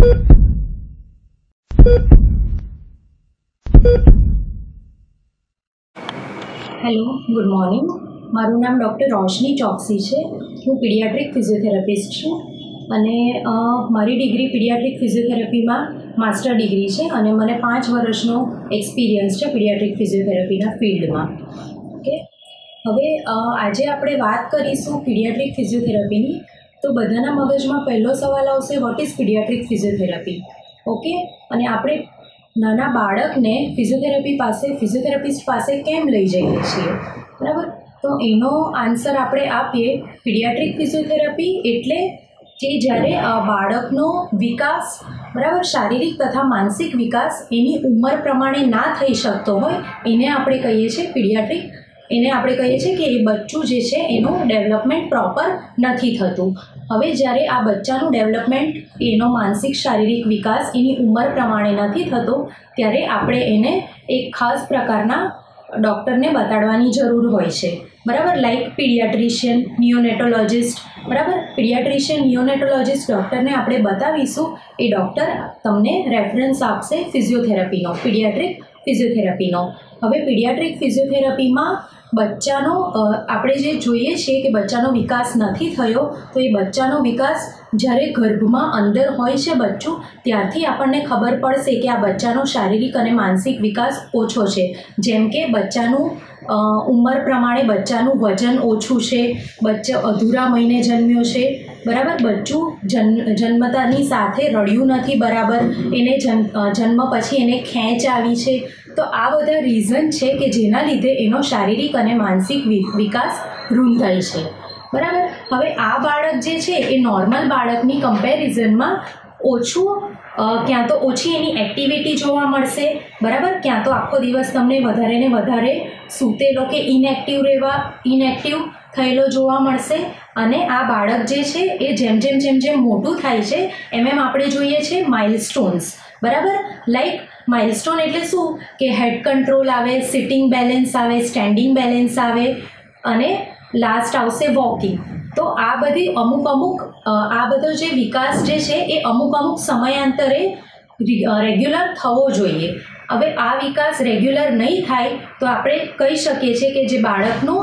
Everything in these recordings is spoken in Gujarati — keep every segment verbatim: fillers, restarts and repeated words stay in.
Hello, good morning. મારું નામ ડૉક્ટર રોશની ચોકસી છે. હું પીડિયાટ્રિક ફિઝિયોથેરાપિસ્ટ છું અને મારી ડિગ્રી પીડિયાટ્રિક ફિઝિયોથેરાપીમાં માસ્ટર ડિગ્રી છે અને મને પાંચ વર્ષનો એક્સપિરિયન્સ છે પીડિયાટ્રિક ફિઝિયોથેરાપીના ફિલ્ડમાં. ઓકે, હવે આજે આપણે વાત કરીશું પીડિયાટ્રિક ફિઝિયોથેરાપીની. તો બધાના મગજમાં પહેલો સવાલ આવશે, what is paediatric physiotherapy? Okay, અને આપણે નાના બાળકને ફિઝિયોથેરાપી પાસે ફિઝિયોથેરાપિસ્ટ પાસે કેમ લઈ જઈએ છીએ, બરાબર? તો એનો આન્સર આપણે આપીએ. પીડિયાટ્રિક ફિઝિયોથેરાપી એટલે કે જ્યારે બાળકનો વિકાસ, બરાબર, શારીરિક તથા માનસિક વિકાસ એની ઉંમર પ્રમાણે ના થઈ શકતો હોય એને આપણે કહીએ છીએ પીડિયાટ્રિક. એને આપણે કહીએ છીએ કે એ બચ્ચું જે છે એનું ડેવલપમેન્ટ પ્રોપર નથી થતું. હવે જ્યારે આ બચ્ચાનું ડેવલપમેન્ટ, એનો માનસિક શારીરિક વિકાસ એની ઉંમર પ્રમાણે નથી થતો ત્યારે આપણે એને એક ખાસ પ્રકારના ડૉક્ટરને બતાડવાની જરૂર હોય છે, બરાબર? લાઈક પીડિયાટ્રિશિયન, નિયોનેટોલોજિસ્ટ, બરાબર? પીડિયાટ્રિશિયન, નિયોનેટોલોજિસ્ટ ડૉક્ટરને આપણે બતાવીશું. એ ડૉક્ટર તમને રેફરન્સ આપશે ફિઝિયોથેરાપીનો, પીડિયાટ્રિક ફિઝિયોથેરાપીનો. હવે પીડિયાટ્રિક ફિઝિયોથેરાપીમાં બચ્ચાનો આપણે જે જોઈએ છીએ કે બચ્ચાનો વિકાસ નથી થયો, તો એ બચ્ચાનો વિકાસ જ્યારે ગર્ભમાં અંદર હોય છે બચ્ચું, ત્યારથી આપણને ખબર પડશે કે આ બચ્ચાનો શારીરિક અને માનસિક વિકાસ ઓછો છે. જેમ કે બચ્ચાનું ઉંમર પ્રમાણે બચ્ચાનું વજન ઓછું છે, બચ્ચો અધૂરા મહિને જન્મ્યો છે, બરાબર? બચ્ચું જન્મ જન્મતાની સાથે રડ્યું નથી બરાબર, એને જન્મ જન્મ પછી એને ખેંચ આવી છે. તો આ બધા રીઝન છે કે જેના લીધે એનો શારીરિક અને માનસિક વિકાસ રૂંધાય છે, બરાબર? હવે આ બાળક જે છે એ નોર્મલ બાળકની કમ્પેરિઝનમાં ઓછું, ક્યાં તો ઓછી એની એક્ટિવિટી જોવા મળશે, બરાબર? ક્યાં તો આખો દિવસ તમને વધારે ને વધારે સૂતેલો કે ઇનએક્ટિવ રહેવા ઇનએક્ટિવ થયેલો જોવા મળશે. અને આ બાળક જે છે એ જેમ જેમ જેમ જેમ મોટું થાય છે એમ એમ આપણે જોઈએ છે માઇલસ્ટોન્સ, બરાબર? લાઈક માઇલસ્ટોન એટલે શું કે હેડ કંટ્રોલ આવે, સિટિંગ બેલેન્સ આવે, સ્ટેન્ડિંગ બેલેન્સ આવે અને લાસ્ટ આવશે વોકિંગ. તો આ બધી અમુક અમુક આ બધો જે વિકાસ જે છે એ અમુક અમુક સમયાંતરે રેગ્યુલર થવો જોઈએ. હવે આ વિકાસ રેગ્યુલર નહીં થાય તો આપણે કહી શકીએ છીએ કે જે બાળકનો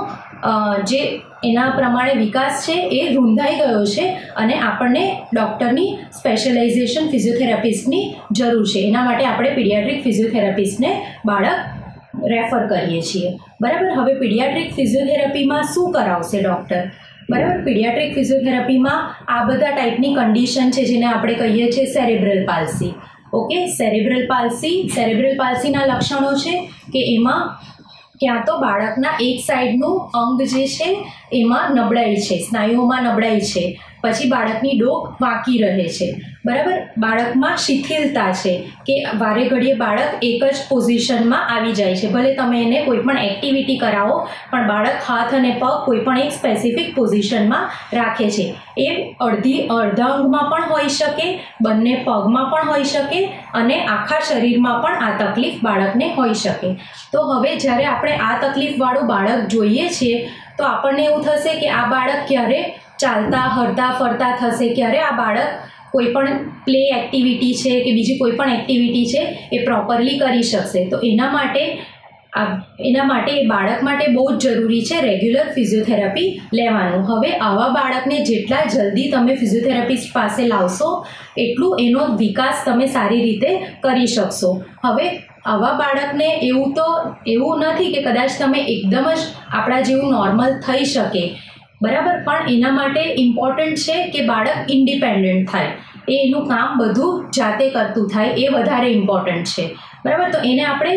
જે એના પ્રમાણે વિકાસ છે એ રૂંધાઈ ગયો છે અને આપણને ડૉક્ટરની સ્પેશિયલાઇઝેશન ફિઝિયોથેરાપિસ્ટની જરૂર છે. એના માટે આપણે પીડિયાટ્રિક ફિઝિયોથેરાપિસ્ટને બાળક રેફર કરીએ છીએ, બરાબર? હવે પીડિયાટ્રિક ફિઝિયોથેરાપીમાં શું કરાવશે ડૉક્ટર, બરાબર? પીડિયાટ્રિક ફિઝિયોથેરાપીમાં આ બધા ટાઈપની કન્ડિશન છે જેને આપણે કહીએ છીએ cerebral palsy. Okay, cerebral palsy cerebral પાલ્સીના લક્ષણો છે કે એમાં ક્યાં તો બાળકના એક સાઈડનું અંગ જે છે એમાં નબળાઈ છે, સ્નાયુઓમાં નબળાઈ છે, પછી બાળકની ડોક વાંકી રહે છે, બરાબર? બાળકમાં શિથિલતા છે કે વારે ઘડીએ બાળક એક જ પોઝિશનમાં આવી જાય છે. ભલે તમે એને કોઈ પણ એક્ટિવિટી કરાવો પણ બાળક હાથ અને પગ કોઈ પણ એક સ્પેસિફિક પોઝિશનમાં રાખે છે. એ અડધી અડધા અંગમાં પણ હોઈ શકે, બંને પગમાં પણ હોઈ શકે અને આખા શરીરમાં પણ આ તકલીફ બાળકને હોઈ શકે. તો હવે જ્યારે આપણે આ તકલીફવાળું બાળક જોઈએ છીએ તો આપણને એવું થશે કે આ બાળક ક્યારે ચાલતા હરતા ફરતા થશે, ક્યારે આ બાળક કોઈ પણ પ્લે એક્ટિવિટી છે કે બીજી કોઈ પણ એક્ટિવિટી છે એ પ્રોપરલી કરી શકશે. તો એના માટે આ એના માટે એ બાળક માટે બહુ જ જરૂરી છે રેગ્યુલર ફિઝિયોથેરાપી લેવાનું. હવે આવા બાળકને જેટલા જલ્દી તમે ફિઝિયોથેરાપિસ્ટ પાસે લાવશો એટલું એનો વિકાસ તમે સારી રીતે કરી શકશો. હવે આવા બાળકને એવું તો એવું નથી કે કદાચ તમે એકદમ જ આપણા જેવું નોર્મલ થઈ શકે, બરાબર? પણ એના માટે ઇમ્પોર્ટન્ટ છે કે બાળક ઇન્ડિપેન્ડન્ટ થાય, એ એનું કામ બધું જાતે કરતું થાય, એ વધારે ઇમ્પોર્ટન્ટ છે, બરાબર? તો એને આપણે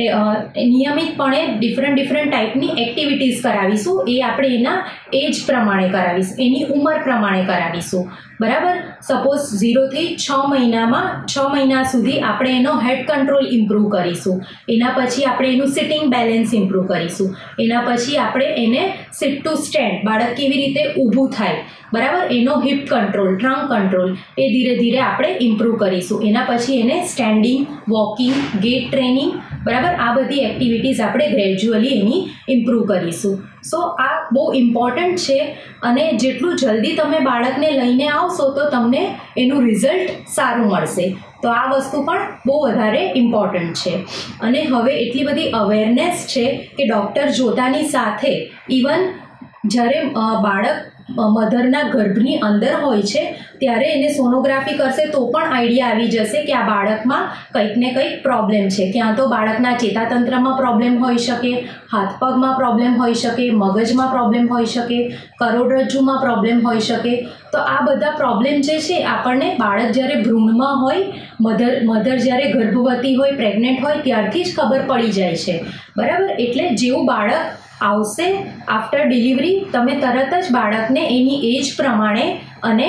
નિયમિતપણે ડિફરન્ટ ડિફરન્ટ ટાઈપની એક્ટિવિટીઝ કરાવીશું. એ આપણે એના એજ પ્રમાણે કરાવીશું, એની ઉંમર પ્રમાણે કરાવીશું, બરાબર? સપોઝ ઝીરોથી છ મહિનામાં છ મહિના સુધી આપણે એનો હેડ કંટ્રોલ ઇમ્પ્રૂવ કરીશું. એના પછી આપણે એનું સિટિંગ બેલેન્સ ઇમ્પ્રૂવ કરીશું. એના પછી આપણે એને સિટ ટુ સ્ટેન્ડ, બાળક કેવી રીતે ઊભું થાય, બરાબર, એનો હિપ કંટ્રોલ, ટ્રંક કંટ્રોલ એ ધીરે ધીરે આપણે ઇમ્પ્રૂવ કરીશું. એના પછી એને સ્ટેન્ડિંગ, વોકિંગ, ગેટ ટ્રેનિંગ, બરાબર, આ બધી એક્ટિવિટીઝ આપણે ગ્રેજ્યુઅલી એની ઇમ્પ્રૂવ કરીશું. સો આ બહુ ઇમ્પોર્ટન્ટ છે અને જેટલું જલ્દી તમે બાળકને લઈને આવશો તો તમને એનું રિઝલ્ટ સારું મળશે. તો આ વસ્તુ પણ બહુ વધારે ઇમ્પોર્ટન્ટ છે. અને હવે એટલી બધી અવેરનેસ છે કે ડૉક્ટર જોતાની સાથે ઇવન જ્યારે બાળક મધરના ગર્ભની અંદર હોય છે ત્યારે એને સોનોગ્રાફી કરશે તો પણ આઈડિયા આવી જશે કે આ બાળકમાં કંઈક ને કંઈક પ્રોબ્લેમ છે. ક્યાં તો બાળકના ચેતાતંત્રમાં પ્રોબ્લેમ હોઈ શકે, હાથ પગમાં પ્રોબ્લેમ હોઈ શકે, મગજમાં પ્રોબ્લેમ હોઈ શકે, કરોડરજ્જુમાં પ્રોબ્લેમ હોઈ શકે. તો આ બધા પ્રોબ્લેમ જે છે આપણને બાળક જ્યારે ભ્રૂણમાં હોય, મધર મધર જ્યારે ગર્ભવતી હોય, પ્રેગ્નેન્ટ હોય ત્યારથી જ ખબર પડી જાય છે. બરાબર. એટલે જેવું બાળક આવશે આફ્ટર ડિલિવરી તમે તરત જ બાળકને એની એજ પ્રમાણે અને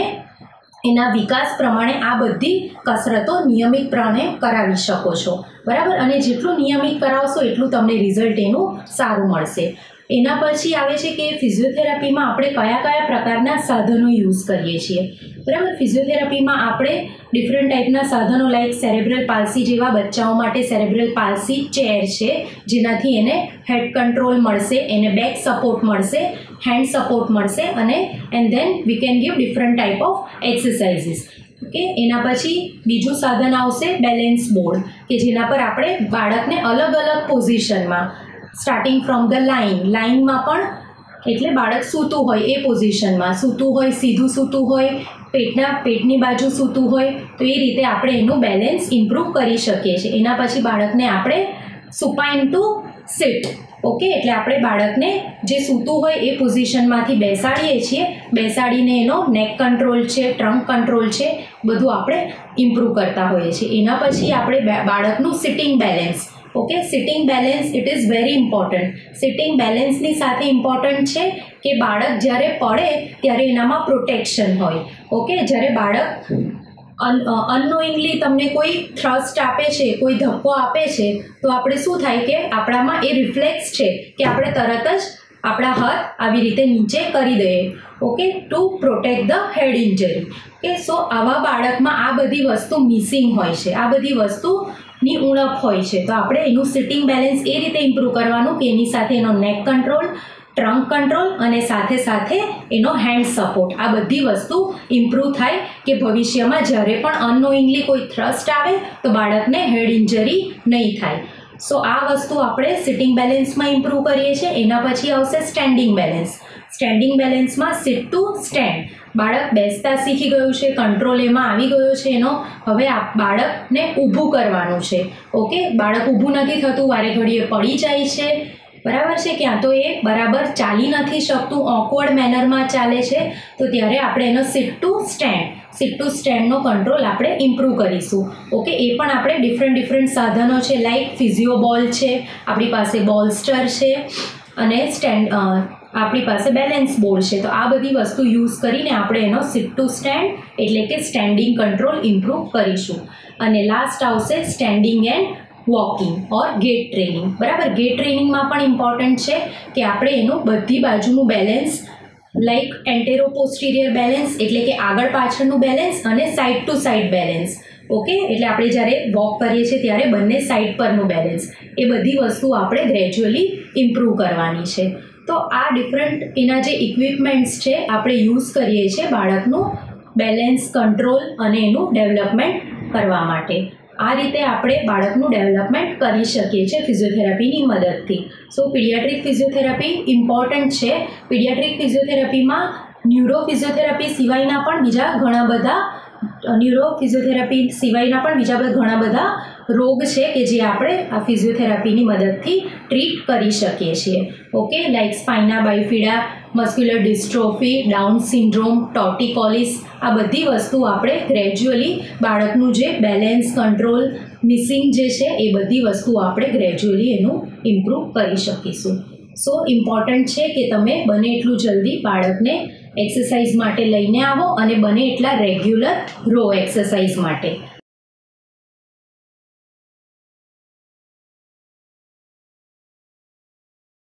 એના વિકાસ પ્રમાણે આ બધી કસરતો નિયમિતપણે કરાવી શકો છો. બરાબર. અને જેટલું નિયમિત કરાવશો એટલું તમને રિઝલ્ટ એનું સારું મળશે. એના પછી આવે છે કે ફિઝિયોથેરાપીમાં આપણે કયા કયા પ્રકારના સાધનો યુઝ કરીએ છીએ. બરાબર. ફિઝિયોથેરાપીમાં આપણે ડિફરન્ટ ટાઈપના સાધનો લાઈક સેરેબ્રલ પાલ્સી જેવા બચ્ચાઓ માટે સેરેબ્રલ પાલ્સી ચેર છે જેનાથી એને હેડ કંટ્રોલ મળશે, એને બેક સપોર્ટ મળશે, હેન્ડ સપોર્ટ મળશે અને and then we can give different type of exercises. Okay. એના પછી બીજું સાધન આવશે બેલેન્સ બોર્ડ કે જેના પર આપણે બાળકને અલગ અલગ પોઝિશનમાં સ્ટાર્ટિંગ ફ્રોમ ધ લાઇન લાઇનમાં પણ એટલે બાળક સૂતું હોય એ પોઝિશનમાં સૂતું હોય, સીધું સૂતું હોય, પેટના પેટની બાજુ સૂતું હોય તો એ રીતે આપણે એનું બેલેન્સ ઇમ્પ્રૂવ કરી શકીએ છીએ. એના પછી બાળકને આપણે સુપાઇન ટુ સિટ. ઓકે. એટલે આપણે બાળકને જે સૂતું હોય એ પોઝિશનમાંથી બેસાડીએ છીએ, બેસાડીને એનો નેક કંટ્રોલ છે, ટ્રંક કંટ્રોલ છે, બધું આપણે ઇમ્પ્રૂવ કરતા હોઈએ છીએ. એના પછી આપણે બાળકનું sitting balance. Okay. Sitting balance it is very important. Sitting બેલેન્સની સાથે ઇમ્પોર્ટન્ટ છે કે બાળક જ્યારે પડે ત્યારે એનામાં પ્રોટેક્શન હોય. ઓકે. જ્યારે બાળક અનનોઈંગલી તમને કોઈ થ્રસ્ટ આપે છે, કોઈ ધક્કો આપે છે તો આપણે શું થાય કે આપણામાં એ રિફ્લેક્સ છે કે આપણે તરત જ આપણા હાથ આવી રીતે નીચે કરી દઈએ. Okay. To protect the head injury. Okay. So આવા બાળકમાં આ બધી વસ્તુ મિસિંગ હોય છે, આ બધી વસ્તુની ઉણપ હોય છે. તો આપણે એનું સિટિંગ બેલેન્સ એ રીતે ઇમ્પ્રૂવ કરવાનું કે એની સાથે એનો નેક કંટ્રોલ, ટ્રંક કંટ્રોલ અને સાથે સાથે એનો હેન્ડ સપોર્ટ આ બધી વસ્તુ ઇમ્પ્રૂવ થાય કે ભવિષ્યમાં જ્યારે પણ અનનોઈંગલી કોઈ થ્રસ્ટ આવે તો બાળકને હેડ ઇન્જરી નહીં થાય. સો આ વસ્તુ આપણે સિટિંગ બેલેન્સમાં ઇમ્પ્રૂવ કરીએ છીએ. એના પછી આવશે સ્ટેન્ડિંગ બેલેન્સ. સ્ટેન્ડિંગ બેલેન્સમાં સિટ ટુ સ્ટેન્ડ. બાળક બેસતા શીખી ગયું છે, કંટ્રોલ એમાં આવી ગયો છે એનો. હવે આ બાળકને ઊભું કરવાનું છે. ઓકે. બાળક ઊભું નથી થતું, વારે ઘડીએ પડી જાય છે. બરાબર છે. ક્યાં તો એ બરાબર ચાલી નથી શકતું, ઓકવર્ડ મેનરમાં ચાલે છે. તો ત્યારે આપણે એનો sit to stand sit to સ્ટેન્ડનો કંટ્રોલ આપણે ઇમ્પ્રૂવ કરીશું. ઓકે. એ પણ આપણે ડિફરન્ટ ડિફરન્ટ સાધનો છે લાઈક ફિઝિયો બોલ છે, આપણી પાસે બોલસ્ટર છે અને સ્ટેન્ડ આપણી પાસે બેલેન્સ બોર્ડ છે. તો આ બધી વસ્તુ યુઝ કરીને આપણે એનો સિટ ટુ સ્ટેન્ડ એટલે કે સ્ટેન્ડિંગ કંટ્રોલ ઇમ્પ્રૂવ કરીશું. અને લાસ્ટ આવશે standing and walking or gait training. બરાબર. ગેટ ટ્રેનિંગમાં પણ ઇમ્પોર્ટન્ટ છે કે આપણે એનું બધી બાજુનું balance like antero posterior balance એટલે કે આગળ પાછળનું બેલેન્સ અને side to side balance. Okay. એટલે આપણે જ્યારે વોક કરીએ છીએ ત્યારે બંને સાઈડ પરનું બેલેન્સ એ બધી વસ્તુ આપણે ગ્રેજ્યુઅલી ઇમ્પ્રૂવ કરવાની છે. તો આ ડિફરન્ટ એના જે ઇક્વિપમેન્ટ્સ છે આપણે યુઝ કરીએ છીએ બાળકનું બેલેન્સ, કંટ્રોલ અને એનું ડેવલપમેન્ટ કરવા માટે. આ રીતે આપણે બાળકનું ડેવલપમેન્ટ કરી શકીએ છીએ ફિઝિયોથેરાપીની મદદથી. સો પીડિયાટ્રિક ફિઝિયોથેરાપી ઇમ્પોર્ટન્ટ છે. પીડિયાટ્રિક ફિઝિયોથેરાપીમાં ન્યુરો ફિઝિયોથેરાપી સિવાયના પણ બીજા ઘણા બધા ન્યુરો ફિઝિયોથેરાપી સિવાયના પણ બીજા બધા ઘણા બધા રોગ છે કે જે આપણે આ ફિઝિયોથેરાપીની મદદથી ટ્રીટ કરી શકીએ છીએ. Okay. Like spina bifida, muscular dystrophy, Down syndrome, torticollis આ બધી વસ્તુ આપણે ગ્રેજ્યુઅલી બાળકનું જે બેલેન્સ, કંટ્રોલ મિસિંગ જે છે એ બધી વસ્તુ આપણે ગ્રેજ્યુઅલી એનું ઇમ્પ્રૂવ કરી શકીશું. સો ઇમ્પોર્ટન્ટ છે કે તમે બને એટલું જલ્દી બાળકને એક્સરસાઇઝ માટે લઈને આવો અને બને એટલા રેગ્યુલર રહો એક્સરસાઇઝ માટે.